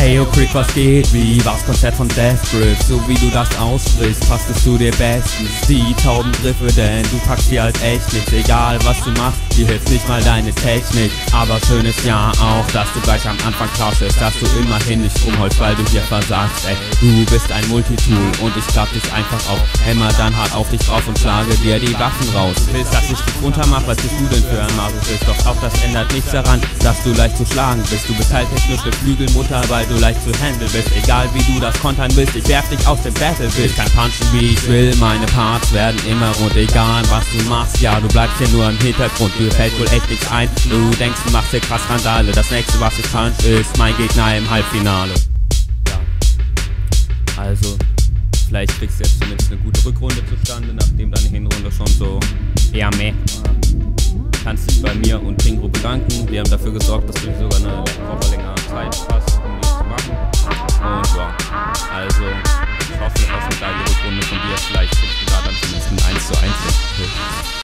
Ey, yo Crick, was geht? Wie war's Konzert von Death Grip? So wie du das aussprichst, passtest du dir bestens die Taubengriffe, denn du packst dir halt echt nichts. Egal was du machst, dir hilft nicht mal deine Technik. Aber schön ist ja auch, dass du gleich am Anfang tauschst, dass du immerhin nicht rumholst, weil du hier versagst. Ey, du bist ein Multitool und ich klapp dich einfach auf. Hämmer dann hart auf dich drauf und schlage dir die Waffen raus. Willst, dass ich dich runtermach? Was bist du denn für ein Masochist? Doch auch das ändert nichts daran, dass du leicht zu schlagen bist. Du bist halt technische Flügelmutter, weil du leicht zu handeln bist. Egal wie du das kontern willst, ich werf dich aus dem Battle. Ich kann punchen wie ich will, meine Parts werden immer rund. Egal was du machst, ja du bleibst hier nur im Hintergrund. Dir fällt wohl echt nichts ein, du denkst du machst hier krass Randale. Das nächste was ich punch ist mein Gegner im Halbfinale. Ja, also vielleicht kriegst du jetzt zumindest eine gute Rückrunde zustande, nachdem deine Hinrunde schon so eher meh war. Kannst dich bei mir und Pingro bedanken. Wir haben dafür gesorgt, dass du sogar eine Woche länger Zeit hast.